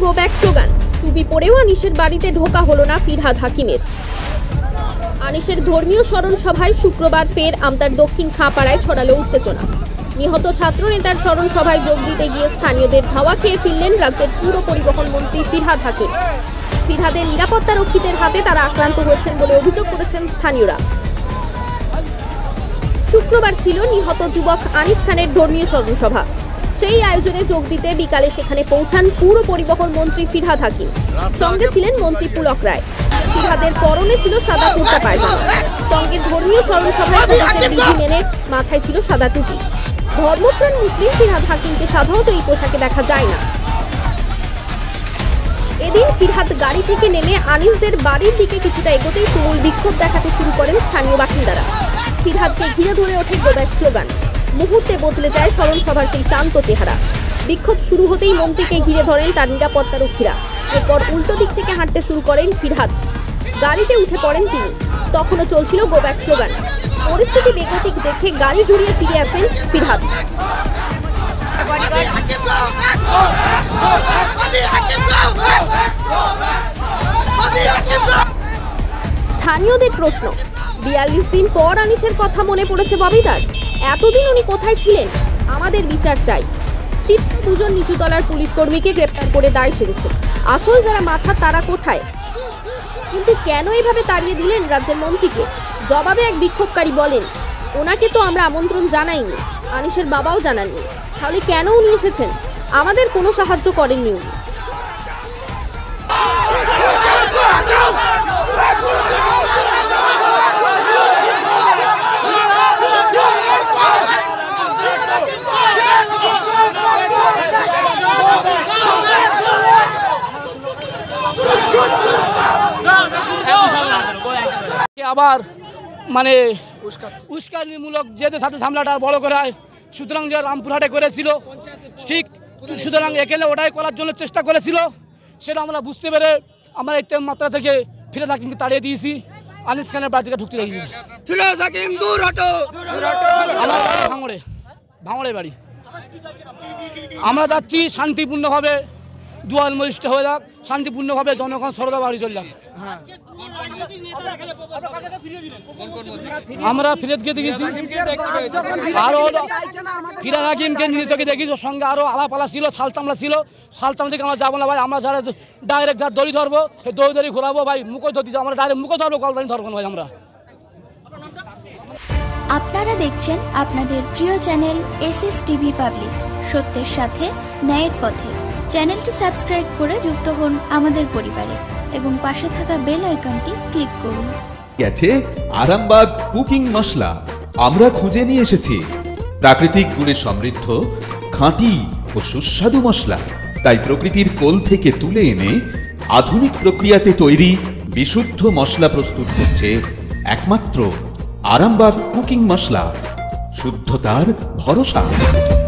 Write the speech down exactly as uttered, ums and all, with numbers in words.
Go back slogan. টুপি পরেও আনিসের বাড়িতে ঢোকা হলো না ফিরহাদ হাকিমের। আনিসের ধর্মীয় স্মরণ সভায় শুক্রবার ফের আমতার দক্ষিণ খাপাড়ায় ছড়ালো উত্তেজনা। নিহত ছাত্র নেতার স্মরণ সভায় যোগ দিতে গিয়ে স্থানীয়দের ধাওয়া খেয়ে ফিরলেন রাজ্যের পুর পরিবহন মন্ত্রী ফিরহাদ হাকিম। ফিরহাদের নিরাপত্তা রক্ষীদের হাতে তারা আক্রান্ত হয়েছেন বলে অভিযোগ করেছেন স্থানীয়রা। শুক্রবার ছিল নিহত যুবক আনিস খানের ধর্মীয় স্মরণ সভা। সেই আয়োজনে যোগ দিতে বিকালে সেখানে পৌঁছান পুর পরিবহন মন্ত্রী ফিরহাদ হাকিম। সঙ্গে ছিলেন মন্ত্রী পুলক রায়। ফিরহাদের পরনে ছিল সাদা কুর্তা পায়জামা। সঙ্গে ধর্মীয় স্মরণ সভায় পুলিশের বিধি মেনে মাথায় ছিল সাদা টুপি। ধর্মপ্রাণ মুসলিম ফিরহাদ হাকিমকে সাধারণত এই পোশাকে দেখা যায় না। এদিন ফিরহাদ গাড়ি থেকে নেমে আনিসদের বাড়ির দিকে কিছুটা এগোতেই তুমুল বিক্ষোভ দেখাতে শুরু করেন স্থানীয় বাসিন্দারা। ফিরহাদকে ঘিরে ধরে ওঠে গো ব্যাক স্লোগান। মুহূর্তে বদলে যায় স্মরণ সভার সেই শান্ত চেহারা। বিক্ষোভ শুরু হতেই মন্ত্রীকে ঘিরে ধরেন তার নিরাপত্তা রক্ষীরা। এরপর উল্টো দিক থেকে হাঁটতে শুরু করেন ফিরহাদ। গাড়িতে উঠে পড়েন তিনি। তখনও চলছিল গো ব্যাক স্লোগান। পরিস্থিতি বেগতিক দেখে গাড়ি ঘুরিয়ে ফিরে আসেন ফিরহাদ। স্থানীয়দের প্রশ্ন, বিয়াল্লিশ দিন পর আনিসের কথা মনে পড়েছে ববিতার? এতদিন উনি কোথায় ছিলেন? আমাদের বিচার চাই। শীর্ষ দুজন নিচুতলার পুলিশ কর্মীকে গ্রেপ্তার করে দায় সেরেছে। আসল যারা মাথা তারা কোথায়? কিন্তু কেন এভাবে তাড়িয়ে দিলেন রাজ্যের মন্ত্রীকে? জবাবে এক বিক্ষোভকারী বলেন, ওনাকে তো আমরা আমন্ত্রণ জানাইনি, আনিসের বাবাও জানাননি, তাহলে কেন উনি এসেছেন? আমাদের কোনো সাহায্য করেননি উনি। আবার মানে উস্কানিমূলক যেদের সাথে সামলাটা বড় করা হয়, সুতরাং যে রামপুরহাটে করেছিল ঠিক, সুতরাং এখানে ওটাই করার জন্য চেষ্টা করেছিল। সেটা আমরা বুঝতে পেরে আমরা এই মাত্রা থেকে ফিরে হাকিমকে তাড়িয়ে দিয়েছি। আনিস খানের বাড়ি থেকে ঢুকতে দেয়নি। ভাঙড়ে ভাঙড়ে বাড়ি। আমরা যাচ্ছি শান্তিপূর্ণভাবে, দুয়ার মরিষ্ট হয়ে যাক, শান্তিপূর্ণভাবে জনগণ সরদা বাড়ি চলে যাক। আমরা ফিরেদকে দেখেছি, আরো ফিরাদ হাকিমকে নিজে চোখে দেখি, সঙ্গে আরো আলাপালা ছিল, শাল চামড়া ছিল। শাল চামড়া থেকে আমরা যাবো না ভাই, আমরা যারা ডাইরেক্ট যার দড়ি ধরবো সেই দড়ি দড়ি ঘোরাবো ভাই, মুখো ধরতে আমরা ডাইরেক্ট মুখো ধরবো, কলদানি ধরবো না ভাই আমরা। আপনারা দেখছেন আপনাদের প্রিয় channel S S TV public, সত্যের সাথে ন্যায়ের পথে। চ্যানেলটি সাবস্ক্রাইব করে যুক্ত হন আমাদের পরিবারে এবং পাশে থাকা বেল আইকনটি ক্লিক করুন। গেছে আরামবাগ কুকিং মশলা আমরা খুঁজে নিয়ে এসেছি। প্রাকৃতিক গুণে সমৃদ্ধ, খাঁটি ও সুস্বাদু মশলা, তাই প্রকৃতির কোল থেকে তুলে এনে আধুনিক প্রক্রিয়াতে তৈরি বিশুদ্ধ মশলা প্রস্তুত করছে একমাত্র আরামবাগ কুকিং মশলা, শুদ্ধতার ভরসা।